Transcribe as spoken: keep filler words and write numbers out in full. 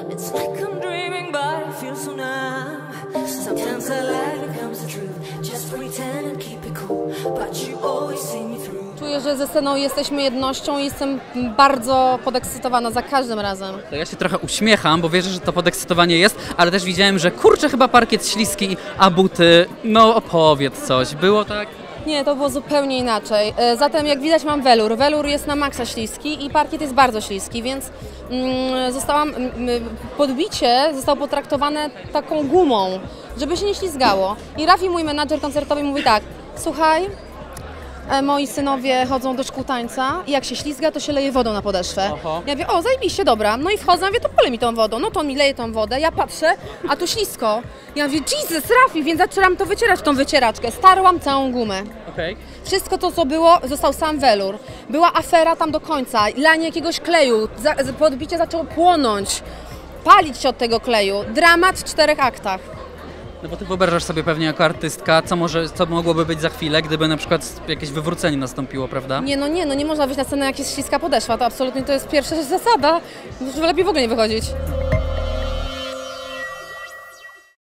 It's like I'm dreaming, but I feel so numb. Sometimes I lie, it comes the truth. Just pretend and keep it cool, but you always see me through. Czuję, że ze sceną jesteśmy jednością i jestem bardzo podekscytowana za każdym razem. To ja się trochę uśmiecham, bo wierzę, że to podekscytowanie jest, ale też widziałem, że kurczę, chyba parkiet śliski, a buty, no opowiedz coś, było tak? Nie, to było zupełnie inaczej. Zatem jak widać mam welur. Welur jest na maksa śliski i parkiet jest bardzo śliski, więc mm, zostałam, mm, podbicie zostało potraktowane taką gumą, żeby się nie ślizgało. I Rafi, mój menadżer koncertowy, mówi tak: słuchaj, moi synowie chodzą do szkół tańca i jak się ślizga, to się leje wodą na podeszwę. Oho. Ja mówię, o zajebiście, dobra. No i wchodzę, mówię, to polej mi tą wodą. No to on mi leje tą wodę, ja patrzę, a tu ślisko. Ja mówię, Jesus, Rafi, więc zaczęłam to wycierać w tą wycieraczkę. Starłam całą gumę. Okej. Wszystko to, co było, został sam welur. Była afera tam do końca, lanie jakiegoś kleju, za, podbicie zaczęło płonąć, palić się od tego kleju. Dramat w czterech aktach. No bo ty wyobrażasz sobie pewnie jako artystka, co może, co mogłoby być za chwilę, gdyby na przykład jakieś wywrócenie nastąpiło, prawda? Nie, no nie, no nie można wyjść na scenę, jak jest śliska podeszwa, to absolutnie to jest pierwsza zasada, lepiej w ogóle nie wychodzić.